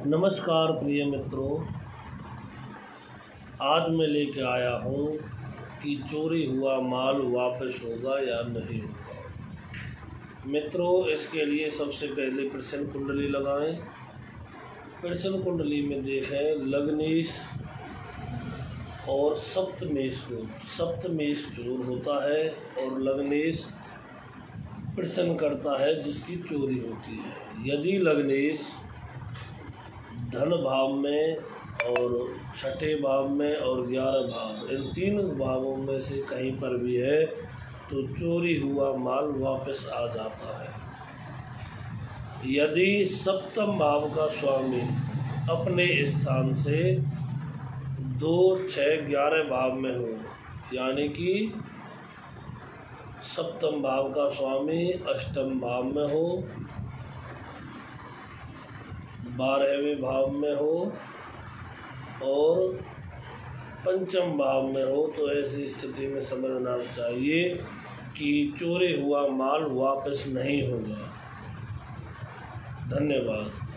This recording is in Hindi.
नमस्कार प्रिय मित्रों, आज मैं लेके आया हूँ कि चोरी हुआ माल वापस होगा या नहीं होगा। मित्रों, इसके लिए सबसे पहले प्रश्न कुंडली लगाएं। प्रश्न कुंडली में देखें लग्नेश और सप्तमेश को। सप्तमेश चोर होता है और लग्नेश प्रश्न करता है जिसकी चोरी होती है। यदि लग्नेश धन भाव में और छठे भाव में और 11 भाव, इन तीन भावों में से कहीं पर भी है तो चोरी हुआ माल वापस आ जाता है। यदि सप्तम भाव का स्वामी अपने स्थान से 2, 6, 11 भाव में हो, यानी कि सप्तम भाव का स्वामी अष्टम भाव में हो, 12वें भाव में हो और पंचम भाव में हो, तो ऐसी स्थिति में समझना चाहिए कि चोरी हुआ माल वापस नहीं होगा। धन्यवाद।